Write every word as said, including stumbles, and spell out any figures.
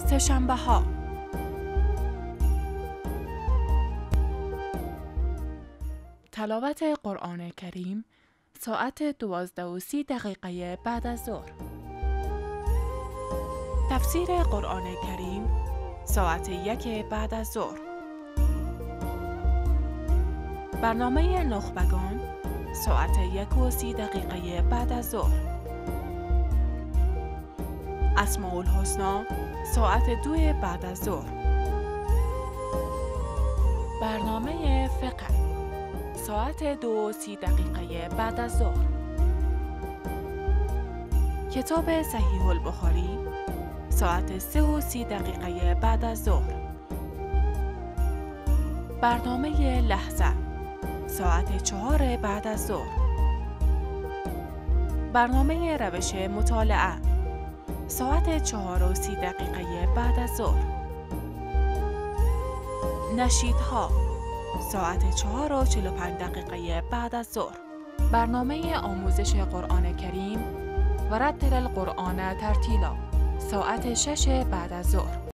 سه‌شنبه ها تلاوت قرآن کریم ساعت دوازده و سی دقیقه بعد از ظهر. تفسیر قرآن کریم ساعت یک بعد از ظهر. برنامه نخبگان ساعت یک و سی دقیقه بعد از ظهر. اسماء الحسنا ساعت دو بعد از ظهر. برنامه فقه ساعت دو و سی دقیقه بعد از ظهر. کتاب صحیح البخاری ساعت سه و سی دقیقه بعد از ظهر. برنامه لحظه ساعت چهار بعد از ظهر. برنامه روش مطالعه ساعت چهار و سی دقیقه بعد از ظهر. نشیدها ساعت چهار و چهل و پنج دقیقه بعد از ظهر. برنامه آموزش قرآن کریم و رتل القرآن ترتیلا ساعت شش بعد از ظهر.